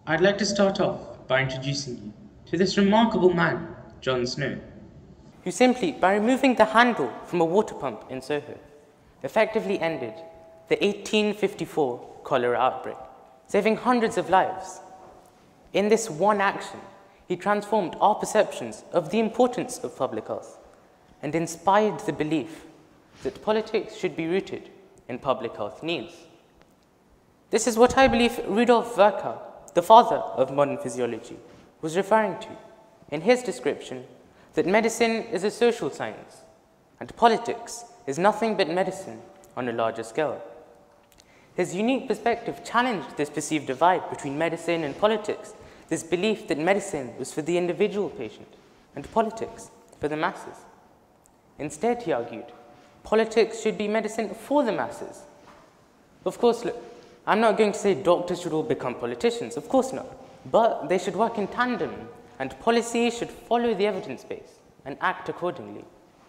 I'd like to start off by introducing you to this remarkable man, John Snow, who simply, by removing the handle from a water pump in Soho, effectively ended the 1854 cholera outbreak, saving hundreds of lives. In this one action, he transformed our perceptions of the importance of public health and inspired the belief that politics should be rooted in public health needs. This is what I believe Rudolf Virchow, the father of modern physiology, was referring to in his description that medicine is a social science and politics is nothing but medicine on a larger scale. His unique perspective challenged this perceived divide between medicine and politics, this belief that medicine was for the individual patient and politics for the masses. Instead, he argued, politics should be medicine for the masses. Of course, look, I'm not going to say doctors should all become politicians, of course not, but they should work in tandem and policy should follow the evidence base and act accordingly.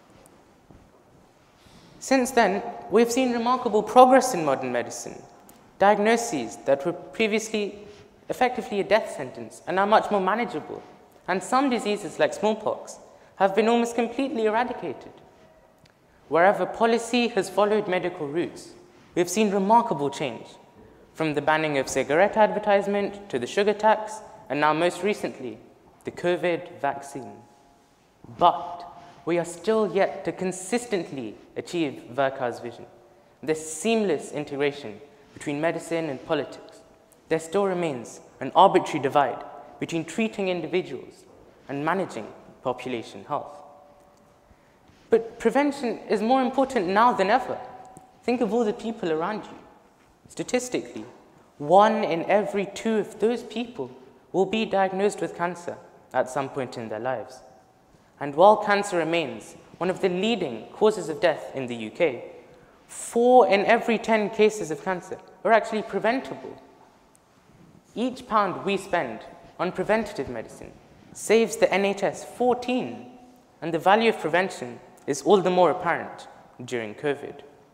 Since then, we've seen remarkable progress in modern medicine. Diagnoses that were previously effectively a death sentence are now much more manageable, and some diseases like smallpox have been almost completely eradicated. Wherever policy has followed medical routes, we've seen remarkable change, from the banning of cigarette advertisement to the sugar tax, and now most recently, the COVID vaccine. But we are still yet to consistently achieve Virchow's vision, this seamless integration between medicine and politics. There still remains an arbitrary divide between treating individuals and managing population health. But prevention is more important now than ever. Think of all the people around you. Statistically, 1 in every 2 of those people will be diagnosed with cancer at some point in their lives. And while cancer remains one of the leading causes of death in the UK, 4 in every 10 cases of cancer are actually preventable. Each pound we spend on preventative medicine saves the NHS 14, and the value of prevention is all the more apparent during COVID.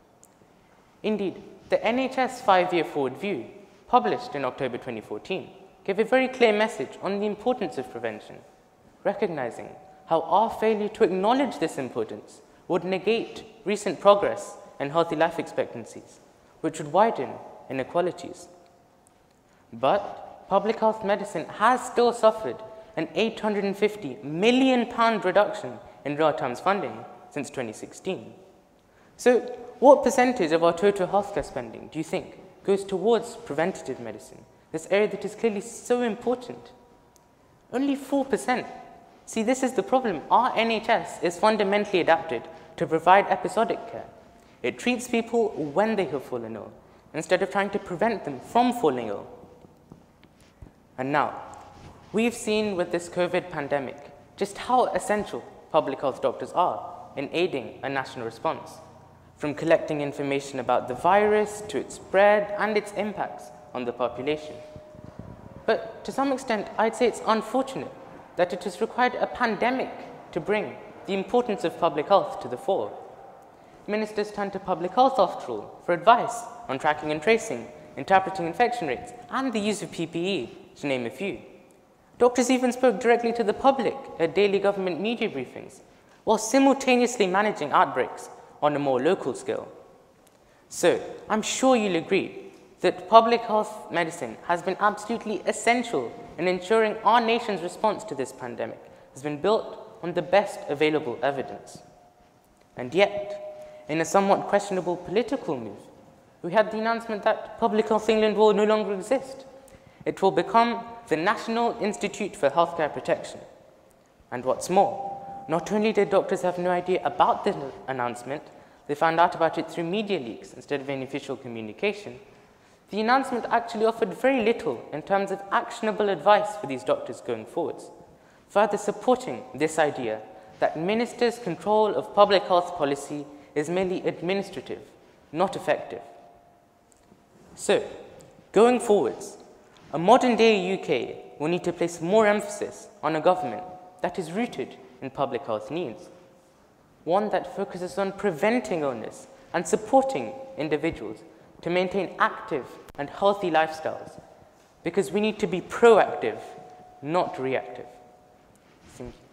Indeed, the NHS 5-year forward view, published in October 2014, gave a very clear message on the importance of prevention, recognizing how our failure to acknowledge this importance would negate recent progress and healthy life expectancies, which would widen inequalities. But public health medicine has still suffered an £850 million reduction in real terms funding since 2016. So what percentage of our total healthcare spending do you think goes towards preventative medicine, this area that is clearly so important? Only 4%. See, this is the problem. Our NHS is fundamentally adapted to provide episodic care. It treats people when they have fallen ill, instead of trying to prevent them from falling ill. And now, we've seen with this COVID pandemic just how essential public health doctors are in aiding a national response, from collecting information about the virus to its spread and its impacts on the population. But to some extent, I'd say it's unfortunate that it has required a pandemic to bring the importance of public health to the fore. Ministers turn to public health, after all, for advice on tracking and tracing, interpreting infection rates, and the use of PPE, to name a few. Doctors even spoke directly to the public at daily government media briefings, while simultaneously managing outbreaks on a more local scale. So, I'm sure you'll agree that public health medicine has been absolutely essential in ensuring our nation's response to this pandemic has been built on the best available evidence. And yet, in a somewhat questionable political move, we had the announcement that Public Health England will no longer exist. It will become the National Institute for Healthcare Protection. And what's more, not only did doctors have no idea about this announcement, they found out about it through media leaks instead of any official communication. The announcement actually offered very little in terms of actionable advice for these doctors going forwards, further supporting this idea that ministers' control of public health policy is merely administrative, not effective. So, going forwards, a modern-day UK will need to place more emphasis on a government that is rooted in public health needs, one that focuses on preventing illness and supporting individuals to maintain active and healthy lifestyles, because we need to be proactive, not reactive. Thank you.